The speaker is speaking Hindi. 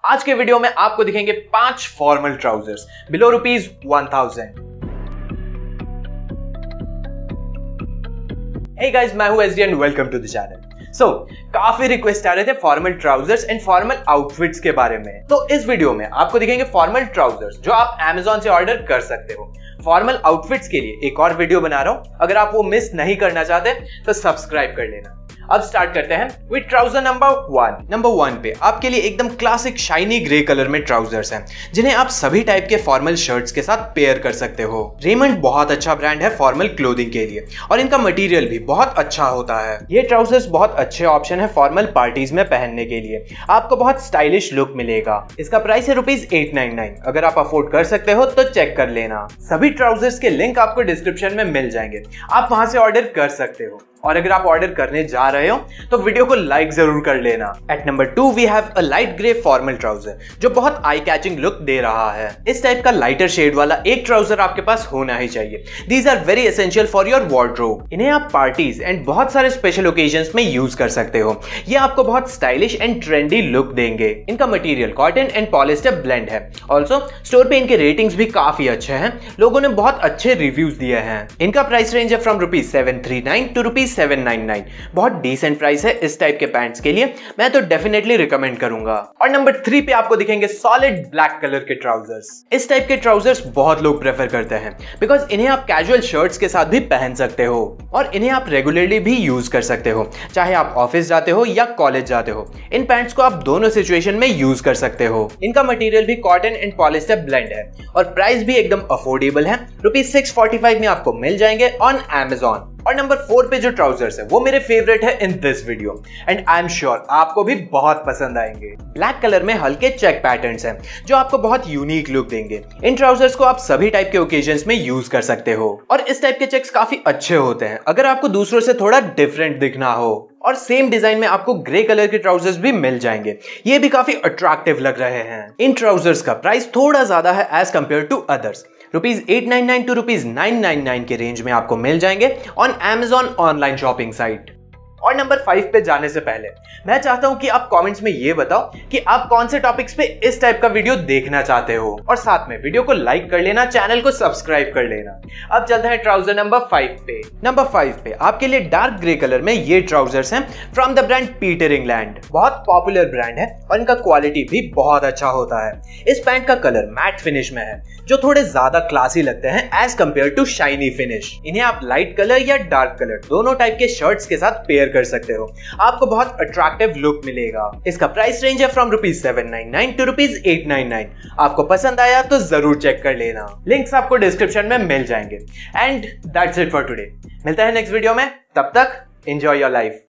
आज के वीडियो में आपको दिखेंगे 5 formal trousers below ₹1000। Hey guys, मैं हूं SD and welcome to the channel. काफी रिक्वेस्ट आ रहे थे formal trousers and formal outfits के बारे में। तो इस वीडियो में आपको दिखेंगे फॉर्मल ट्राउजर्स जो आप Amazon से ऑर्डर कर सकते हो। फॉर्मल आउटफिट्स के लिए एक और वीडियो बना रहा हूं, अगर आप वो मिस नहीं करना चाहते तो सब्सक्राइब कर लेना। अब स्टार्ट करते हैं विद ट्राउजर नंबर 1 पे आपके लिए एकदम क्लासिक शाइनी ग्रे कलर में ट्राउजर्स हैं, जिन्हें आप सभी टाइप के फॉर्मल शर्ट्स के साथ पेयर कर सकते हो। रेमंड बहुत अच्छा ब्रांड है फॉर्मल क्लोथिंग के लिए और इनका मटेरियल भी बहुत अच्छा होता है। ये ट्राउजर्स बहुत अच्छे ऑप्शन है फॉर्मल पार्टीज में पहनने के लिए, आपको बहुत स्टाइलिश लुक मिलेगा। इसका प्राइस है ₹899। अगर आप अफोर्ड कर सकते हो तो चेक कर लेना। सभी ट्राउजर्स के लिंक आपको डिस्क्रिप्शन में मिल जाएंगे, आप वहां से ऑर्डर कर सकते हो। और अगर आप ऑर्डर करने जा रहे हो तो वीडियो को लाइक जरूर कर लेना। At number 2 we have a light grey formal trouser जो बहुत आई कैचिंग लुक दे रहा है। इस टाइप का लाइटर शेड वाला एक ट्राउजर आपके पास होना ही चाहिए। These are very essential for your wardrobe. इन्हें आप पार्टीज एंड बहुत सारे स्पेशल ओकेजन्स में यूज कर सकते हो। ये आपको बहुत स्टाइलिश एंड ट्रेंडी लुक देंगे। इनका material cotton and polyester blend है। ऑल्सो स्टोर पे इनके रेटिंग्स भी काफी अच्छे हैं, लोगों ने बहुत अच्छे रिव्यूज दिए हैं। इनका प्राइस रेंज है फ्रॉम ₹739 टू ₹799। बहुत डिसेंट प्राइस है इस टाइप के पैंट्स के लिए, मैं तो डेफिनेटली रिकमेंड करूंगा। और नंबर 3 पे आपको दिखेंगे सॉलिड ब्लैक कलर के ट्राउजर्स। इस टाइप के ट्राउजर्स बहुत लोग प्रेफर करते हैं बिकॉज इन्हें आप कैजुअल शर्ट्स के साथ भी पहन सकते हो और इन्हें आप रेगुलरली भी यूज कर सकते हो, चाहे आप ऑफिस जाते हो या कॉलेज जाते हो। इन पैंट्स को आप दोनों सिचुएशन में यूज कर सकते हो। इनका मटेरियल भी कॉटन एंड पॉलिस्टर ब्लेंड है और प्राइस भी एकदम अफोर्डेबल है। ₹645 में आपको मिल जाएंगे ऑन Amazon। और नंबर 4 पे जो ट्राउजर्स है वो मेरे फेवरेट है in this video and I am sure आपको भी बहुत पसंद आएंगे। ब्लैक कलर में हल्के चेक पैटर्न्स हैं जो आपको बहुत यूनिक लुक देंगे। इन ट्राउजर्स को आप सभी टाइप के ओकेजन्स में यूज कर सकते हो और इस टाइप के चेक्स काफी अच्छे होते हैं अगर आपको दूसरों से थोड़ा डिफरेंट दिखना हो। और सेम डिजाइन में आपको ग्रे कलर के ट्राउजर्स भी मिल जाएंगे, ये भी काफी अट्रैक्टिव लग रहे हैं। इन ट्राउजर्स का प्राइस थोड़ा ज्यादा है as compare to others. ₹899 to ₹999 के रेंज में आपको मिल जाएंगे on Amazon online shopping site. और नंबर 5 पे जाने से पहले मैं चाहता हूं कि आप कमेंट्स में ये बताओ कि आप कौन से टॉपिक्स पे इस टाइप का वीडियो देखना चाहते हो और साथ में वीडियो को लाइक कर लेना, चैनल को सब्सक्राइब कर लेना। अब चलते हैं ट्राउजर नंबर 5 पे। नंबर 5 पे आपके लिए डार्क ग्रे कलर में ये ट्राउजर्स हैं from the brand Peter England. बहुत पॉपुलर ब्रांड है और इनका क्वालिटी भी बहुत अच्छा होता है। इस पैंट का कलर मैट फिनिश में है जो थोड़े ज्यादा क्लासी लगते हैं as compare to shiny finish. इन्हें आप लाइट कलर या डार्क कलर दोनों टाइप के शर्ट्स के साथ पेयर कर सकते हो, आपको बहुत अट्रैक्टिव लुक मिलेगा। इसका प्राइस रेंज है फ्रॉम ₹799 टू ₹899। आपको पसंद आया तो जरूर चेक कर लेना, लिंक्स आपको डिस्क्रिप्शन में मिल जाएंगे। And that's it for today. मिलता है नेक्स्ट वीडियो में, तब तक एंजॉय योर लाइफ।